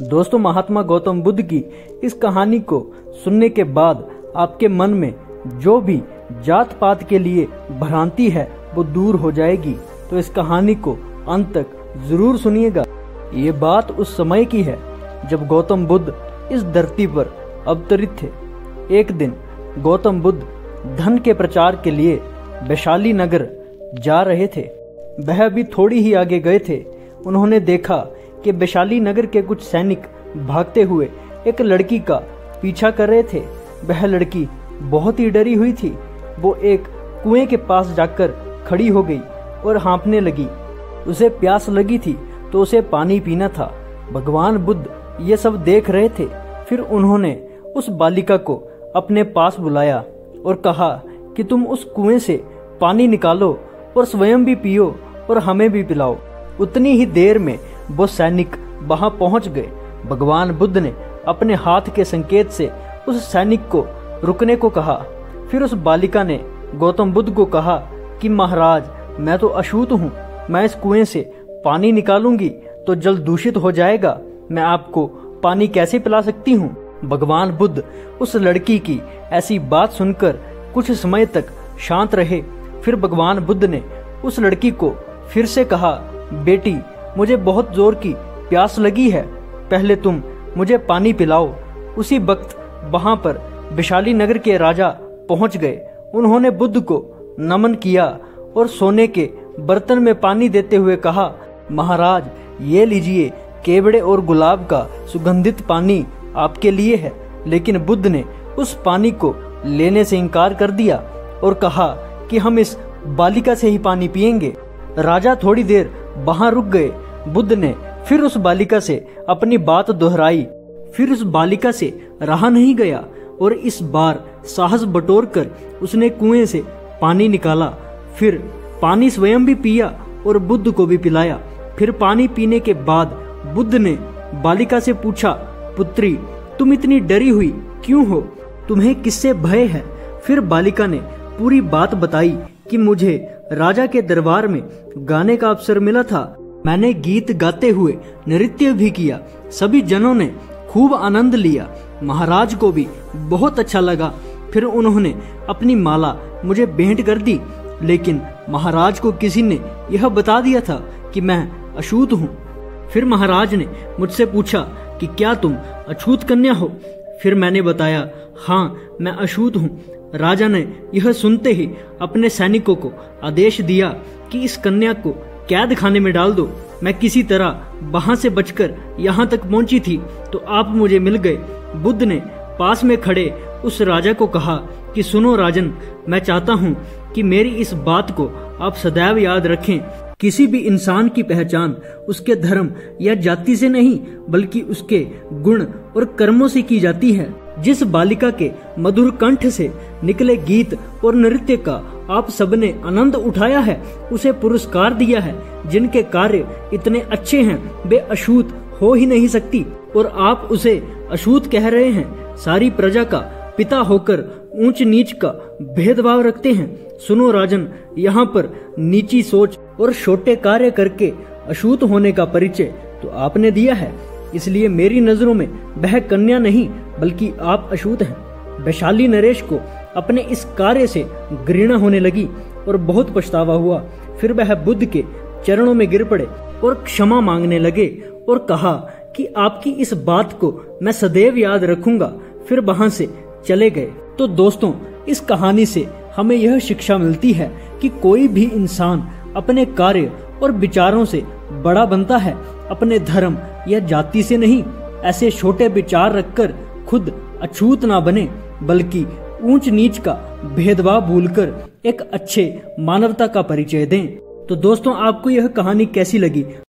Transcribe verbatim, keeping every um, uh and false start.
दोस्तों, महात्मा गौतम बुद्ध की इस कहानी को सुनने के बाद आपके मन में जो भी जात पात के लिए भ्रांति है वो दूर हो जाएगी। तो इस कहानी को अंत तक जरूर सुनिएगा। ये बात उस समय की है जब गौतम बुद्ध इस धरती पर अवतरित थे। एक दिन गौतम बुद्ध धन के प्रचार के लिए वैशाली नगर जा रहे थे। वह भी थोड़ी ही आगे गए थे। उन्होंने देखा कि वैशाली नगर के कुछ सैनिक भागते हुए एक लड़की का पीछा कर रहे थे। वह लड़की बहुत ही डरी हुई थी। वो एक कुएं के पास जाकर खड़ी हो गई और हाँफने लगी। उसे प्यास लगी थी तो उसे पानी पीना था। भगवान बुद्ध ये सब देख रहे थे। फिर उन्होंने उस बालिका को अपने पास बुलाया और कहा कि तुम उस कुएं से पानी निकालो और स्वयं भी पियो और हमें भी पिलाओ। उतनी ही देर में वो सैनिक वहां पहुंच गए। भगवान बुद्ध ने अपने हाथ के संकेत से उस सैनिक को रुकने को कहा। फिर उस बालिका ने गौतम बुद्ध को कहा कि महाराज, मैं तो अछूत हूँ। मैं इस कुएं से पानी निकालूंगी तो जल दूषित हो जाएगा। मैं आपको पानी कैसे पिला सकती हूँ। भगवान बुद्ध उस लड़की की ऐसी बात सुनकर कुछ समय तक शांत रहे। फिर भगवान बुद्ध ने उस लड़की को फिर से कहा, बेटी, मुझे बहुत जोर की प्यास लगी है। पहले तुम मुझे पानी पिलाओ। उसी वक्त वहां पर वैशाली नगर के राजा पहुंच गए। उन्होंने बुद्ध को नमन किया और सोने के बर्तन में पानी देते हुए कहा, महाराज, ये लीजिए, केवड़े और गुलाब का सुगंधित पानी आपके लिए है। लेकिन बुद्ध ने उस पानी को लेने से इनकार कर दिया और कहा कि हम इस बालिका से ही पानी पिएंगे। राजा थोड़ी देर वहां रुक गए। बुद्ध ने फिर उस बालिका से अपनी बात दोहराई। फिर उस बालिका से रहा नहीं गया और इस बार साहस बटोर कर उसने कुएं से पानी निकाला। फिर पानी स्वयं भी पिया और बुद्ध को भी पिलाया। फिर पानी पीने के बाद बुद्ध ने बालिका से पूछा, पुत्री, तुम इतनी डरी हुई क्यों हो? तुम्हें किससे भय है? फिर बालिका ने पूरी बात बताई कि मुझे राजा के दरबार में गाने का अवसर मिला था। मैंने गीत गाते हुए नृत्य भी किया। सभी जनों ने खूब आनंद लिया। महाराज को भी बहुत अच्छा लगा। फिर उन्होंने अपनी माला मुझे भेंट कर दी। लेकिन महाराज को किसी ने यह बता दिया था कि मैं अछूत हूँ। फिर महाराज ने मुझसे पूछा कि क्या तुम अछूत कन्या हो? फिर मैंने बताया, हाँ, मैं अछूत हूँ। राजा ने यह सुनते ही अपने सैनिकों को आदेश दिया कि इस कन्या को कैद खाने में डाल दो। मैं किसी तरह वहां से बचकर यहाँ तक पहुंची थी तो आप मुझे मिल गए। बुद्ध ने पास में खड़े उस राजा को कहा कि सुनो राजन, मैं चाहता हूँ कि मेरी इस बात को आप सदैव याद रखें। किसी भी इंसान की पहचान उसके धर्म या जाति से नहीं बल्कि उसके गुण और कर्मों से की जाती है। जिस बालिका के मधुर कंठ से निकले गीत और नृत्य का आप सबने आनंद उठाया है, उसे पुरस्कार दिया है। जिनके कार्य इतने अच्छे हैं वे अछूत हो ही नहीं सकती और आप उसे अछूत कह रहे हैं। सारी प्रजा का पिता होकर ऊंच नीच का भेदभाव रखते हैं। सुनो राजन, यहाँ पर नीची सोच और छोटे कार्य करके अछूत होने का परिचय तो आपने दिया है। इसलिए मेरी नजरों में वह कन्या नहीं बल्कि आप अछूत हैं। वैशाली नरेश को अपने इस कार्य से घृणा होने लगी और बहुत पछतावा हुआ। फिर वह बुद्ध के चरणों में गिर पड़े और क्षमा मांगने लगे और कहा कि आपकी इस बात को मैं सदैव याद रखूंगा। फिर वहां से चले गए। तो दोस्तों, इस कहानी से हमें यह शिक्षा मिलती है कि कोई भी इंसान अपने कार्य और विचारों से बड़ा बनता है, अपने धर्म या जाति से नहीं। ऐसे छोटे विचार रखकर खुद अछूत ना बने बल्कि ऊंच नीच का भेदभाव भूलकर एक अच्छे मानवता का परिचय दें। तो दोस्तों, आपको यह कहानी कैसी लगी?